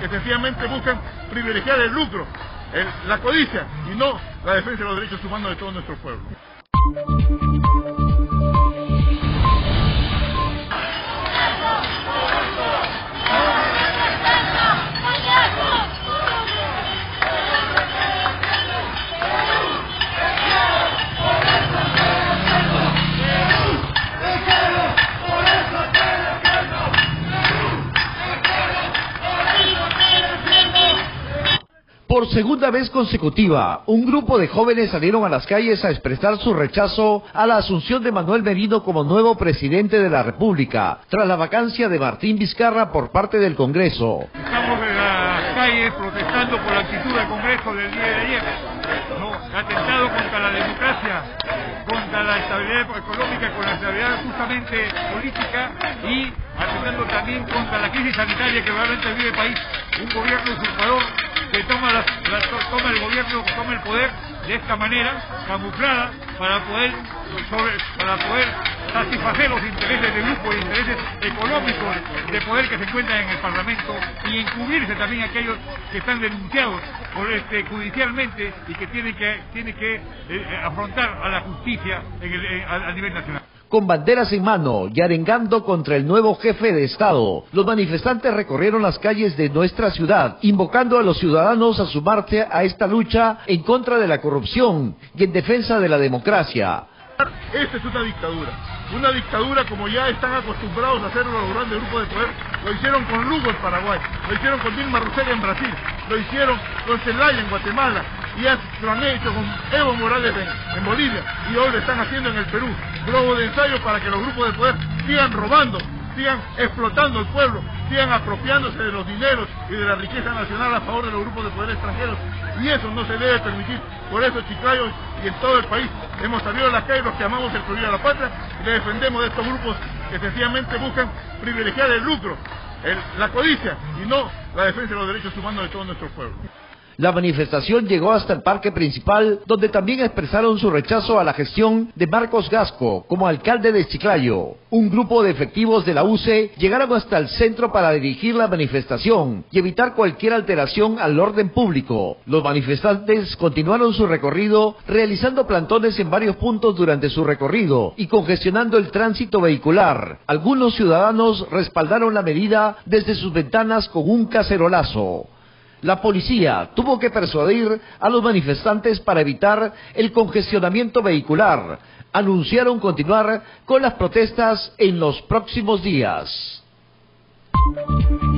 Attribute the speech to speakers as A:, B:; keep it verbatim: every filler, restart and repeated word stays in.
A: que sencillamente buscan privilegiar el lucro, el, la codicia y no la defensa de los derechos humanos de todo nuestro pueblo.
B: Por segunda vez consecutiva, un grupo de jóvenes salieron a las calles a expresar su rechazo a la asunción de Manuel Merino como nuevo presidente de la República, tras la vacancia de Martín Vizcarra por parte del Congreso.
A: Estamos en las calles protestando por la actitud del Congreso del día de ayer, ¿no? Atentado contra la democracia, contra la estabilidad económica, con la estabilidad justamente política y atentando también contra la crisis sanitaria que realmente vive el país. Un gobierno usurpador que toma, la, la, toma el gobierno, toma el poder de esta manera, camuflada, para poder, sobre, para poder satisfacer los intereses de grupo, de intereses económicos de poder que se encuentran en el Parlamento y encubrirse también aquellos que están denunciados por este, judicialmente y que tienen que, tienen que eh, afrontar a la justicia en el, eh, a, a nivel nacional.
B: Con banderas en mano y arengando contra el nuevo jefe de Estado, los manifestantes recorrieron las calles de nuestra ciudad, invocando a los ciudadanos a sumarse a esta lucha en contra de la corrupción y en defensa de la democracia.
A: Esta es una dictadura, una dictadura como ya están acostumbrados a hacerlo los grandes grupos de poder. Lo hicieron con Lugo en Paraguay, lo hicieron con Dilma Rousseff en Brasil, lo hicieron con Zelaya en Guatemala, y ya lo han hecho con Evo Morales en, en Bolivia, y hoy lo están haciendo en el Perú. Globo de ensayo para que los grupos de poder sigan robando, sigan explotando el pueblo, sigan apropiándose de los dineros y de la riqueza nacional a favor de los grupos de poder extranjeros, y eso no se debe permitir. Por eso Chiclayo y en todo el país hemos salido a las calles los que amamos el Perú y a la patria y le defendemos de estos grupos que sencillamente buscan privilegiar el lucro, el, la codicia y no la defensa de los derechos humanos de todo nuestro pueblo.
B: La manifestación llegó hasta el parque principal, donde también expresaron su rechazo a la gestión de Marcos Gasco como alcalde de Chiclayo. Un grupo de efectivos de la U C E llegaron hasta el centro para dirigir la manifestación y evitar cualquier alteración al orden público. Los manifestantes continuaron su recorrido, realizando plantones en varios puntos durante su recorrido y congestionando el tránsito vehicular. Algunos ciudadanos respaldaron la medida desde sus ventanas con un cacerolazo. La policía tuvo que persuadir a los manifestantes para evitar el congestionamiento vehicular. Anunciaron continuar con las protestas en los próximos días.